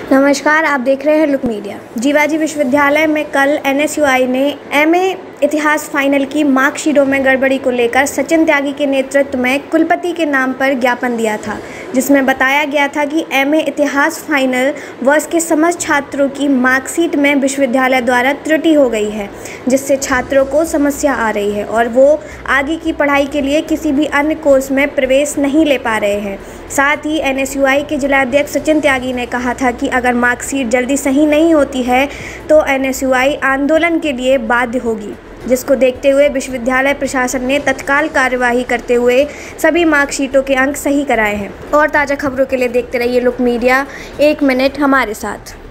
नमस्कार, आप देख रहे हैं लुक मीडिया। जीवाजी विश्वविद्यालय में कल एनएसयूआई ने एमए इतिहास फाइनल की मार्कशीटों में गड़बड़ी को लेकर सचिन त्यागी के नेतृत्व में कुलपति के नाम पर ज्ञापन दिया था, जिसमें बताया गया था कि एमए इतिहास फाइनल वर्ष के समस्त छात्रों की मार्कशीट में विश्वविद्यालय द्वारा त्रुटि हो गई है, जिससे छात्रों को समस्या आ रही है और वो आगे की पढ़ाई के लिए किसी भी अन्य कोर्स में प्रवेश नहीं ले पा रहे हैं। साथ ही एनएसयूआई के जिलाध्यक्ष सचिन त्यागी ने कहा था कि अगर मार्कशीट जल्दी सही नहीं होती है तो एनएसयूआई आंदोलन के लिए बाध्य होगी, जिसको देखते हुए विश्वविद्यालय प्रशासन ने तत्काल कार्यवाही करते हुए सभी मार्कशीटों के अंक सही कराए हैं। और ताज़ा खबरों के लिए देखते रहिए लुक मीडिया। 1 मिनट हमारे साथ।